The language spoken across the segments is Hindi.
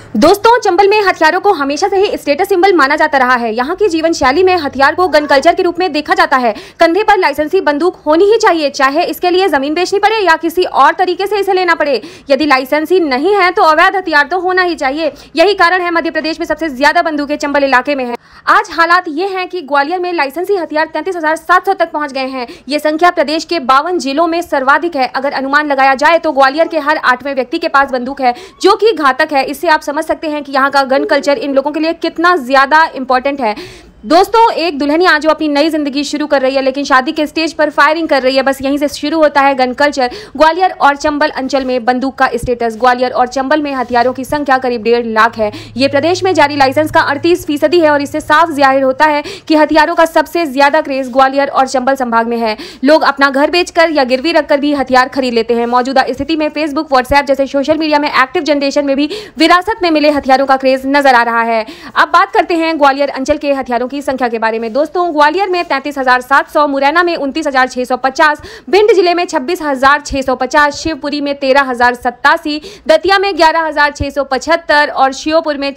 दोस्तों, चंबल में हथियारों को हमेशा से ही स्टेटस सिंबल माना जाता रहा है। यहाँ की जीवन शैली में हथियार को गन कल्चर के रूप में देखा जाता है। कंधे पर लाइसेंसी बंदूक होनी ही चाहिए, चाहे इसके लिए जमीन बेचनी पड़े या किसी और तरीके से इसे लेना पड़े। यदि लाइसेंसी नहीं है तो अवैध हथियार तो होना ही चाहिए। यही कारण है मध्य प्रदेश में सबसे ज्यादा बंदूकें चंबल इलाके में है। आज हालात ये हैं कि ग्वालियर में लाइसेंसी हथियार 33,700 तक पहुंच गए हैं। ये संख्या प्रदेश के 52 जिलों में सर्वाधिक है। अगर अनुमान लगाया जाए तो ग्वालियर के हर 8वें व्यक्ति के पास बंदूक है, जो कि घातक है। इससे आप समझ सकते हैं कि यहाँ का गन कल्चर इन लोगों के लिए कितना ज्यादा इंपॉर्टेंट है। दोस्तों, एक दुल्हनिया जो अपनी नई जिंदगी शुरू कर रही है, लेकिन शादी के स्टेज पर फायरिंग कर रही है, बस यहीं से शुरू होता है गन कल्चर। ग्वालियर और चंबल अंचल में बंदूक का स्टेटस। ग्वालियर और चंबल में हथियारों की संख्या करीब 1.5 लाख है। ये प्रदेश में जारी लाइसेंस का 38% है और इससे साफ जाहिर होता है कि हथियारों का सबसे ज्यादा क्रेज ग्वालियर और चंबल संभाग में है। लोग अपना घर बेचकर या गिरवी रखकर भी हथियार खरीद लेते हैं। मौजूदा स्थिति में फेसबुक, व्हाट्सएप जैसे सोशल मीडिया में एक्टिव जनरेशन में भी विरासत में मिले हथियारों का क्रेज नजर आ रहा है। अब बात करते हैं ग्वालियर अंचल के हथियारों की संख्या के बारे में। दोस्तों, ग्वालियर में 33,700, मुरैना में 29,650, भिंड जिले में 26,650, शिवपुरी में 13,087, दतिया में 11,675 और श्योपुर में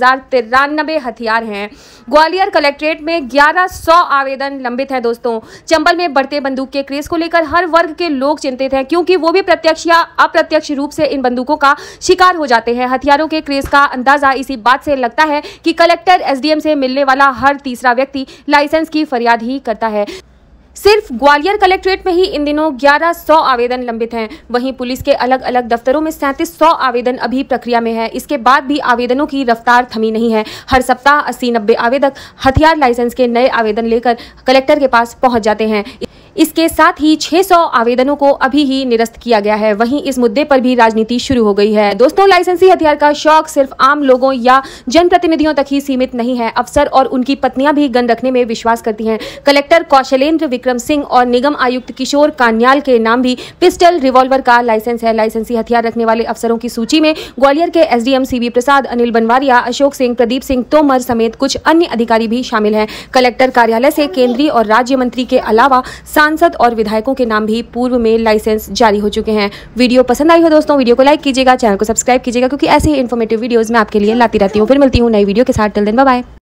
4,093 हथियार हैं। ग्वालियर कलेक्ट्रेट में 1100 आवेदन लंबित है। दोस्तों, चंबल में बढ़ते बंदूक के क्रेज को लेकर हर वर्ग के लोग चिंतित हैं, क्योंकि वो भी प्रत्यक्ष या अप्रत्यक्ष रूप से इन बंदूकों का शिकार हो जाते हैं। हथियारों के क्रेज का अंदाजा इसी बात से लगता है कि कलेक्टर, एसडीएम से मिलने वाला हर तीसरा व्यक्ति लाइसेंस की फरियाद ही करता है। सिर्फ ग्वालियर कलेक्ट्रेट में ही इन दिनों 1100 आवेदन लंबित हैं। वहीं पुलिस के अलग अलग दफ्तरों में 3700 आवेदन अभी प्रक्रिया में है। इसके बाद भी आवेदनों की रफ्तार थमी नहीं है। हर सप्ताह 80-90 आवेदक हथियार लाइसेंस के नए आवेदन लेकर कलेक्टर के पास पहुंच जाते हैं। इसके साथ ही 600 आवेदनों को अभी ही निरस्त किया गया है। वहीं इस मुद्दे पर भी राजनीति शुरू हो गई है। दोस्तों, लाइसेंसी हथियार का शौक सिर्फ आम लोगों या जनप्रतिनिधियों तक ही सीमित नहीं है। अफसर और उनकी पत्नियां भी गन रखने में विश्वास करती हैं। कलेक्टर कौशलेंद्र विक्रम सिंह और निगम आयुक्त किशोर कान्याल के नाम भी पिस्टल, रिवॉल्वर का लाइसेंस है। लाइसेंसी हथियार रखने वाले अफसरों की सूची में ग्वालियर के एसडीएम सीबी प्रसाद, अनिल बनवारिया, अशोक सिंह, प्रदीप सिंह तोमर समेत कुछ अन्य अधिकारी भी शामिल हैं। कलेक्टर कार्यालय से केंद्रीय और राज्य मंत्री के अलावा सांसद और विधायकों के नाम भी पूर्व में लाइसेंस जारी हो चुके हैं। वीडियो पसंद आई हो दोस्तों, वीडियो को लाइक कीजिएगा, चैनल को सब्सक्राइब कीजिएगा, क्योंकि ऐसे ही इन्फॉर्मेटिव वीडियोस मैं आपके लिए लाती रहती हूँ। फिर मिलती हूँ नई वीडियो के साथ। Till then bye bye.